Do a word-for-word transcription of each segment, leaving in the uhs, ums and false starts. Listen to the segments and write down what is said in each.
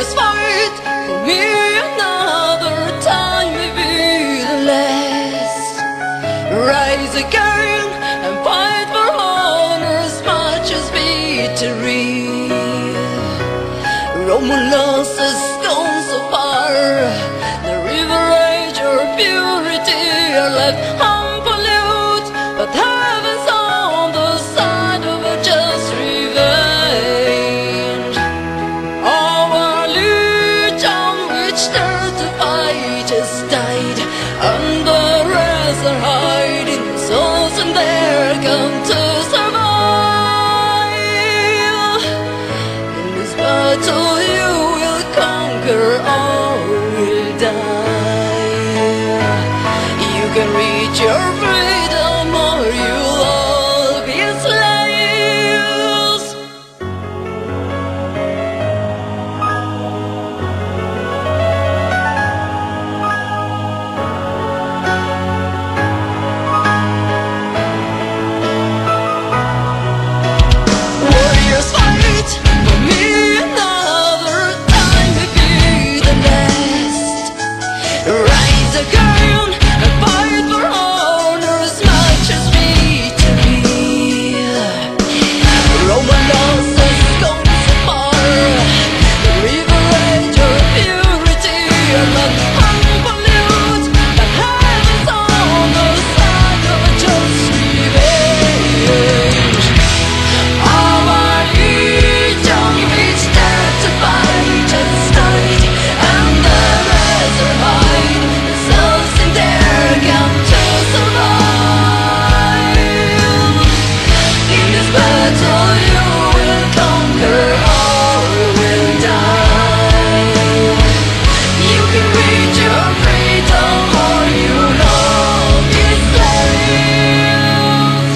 warriors fight for me another time, maybe the last. Rise again and fight for honor as much as victory. Roman lost the stones so far, the river age or purity are left unpolluted, but heaven's on the side of a just revenge. Our legion which dared to fight has died, and the rest are hiding, souls in their come to survive. In this battle you will conquer or will die. You can reach your freedom or you'll all be slaves. Warriors fight for me another time, maybe the last. Rise again and fight for honor as much as victory. Roman lost has gone so far, the river age or purity are left unpolluted, but heaven's on the side of a just revenge. Our legion which dared to fight has died, and the rest are hide, the souls in their camp to survive. In this battle you will conquer or will die. You can reach your freedom or you'll all be slaves.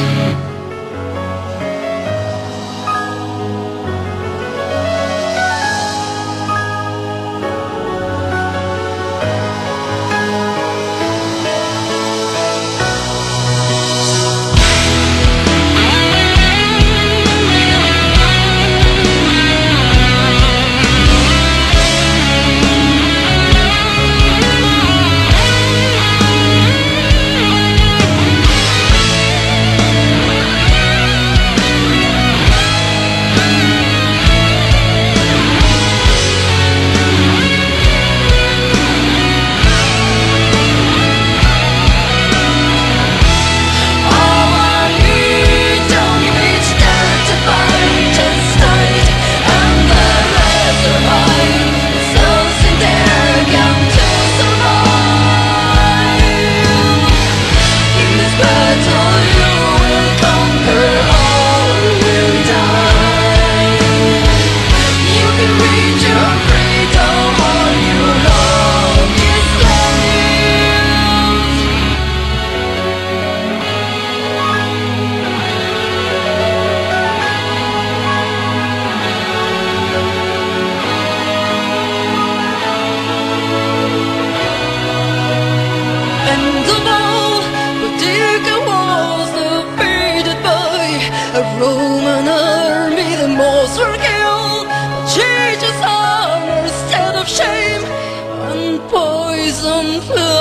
And above, Boudicca was defeated by a Roman army. The most were killed, Jesus honor instead of shame, and poison flew.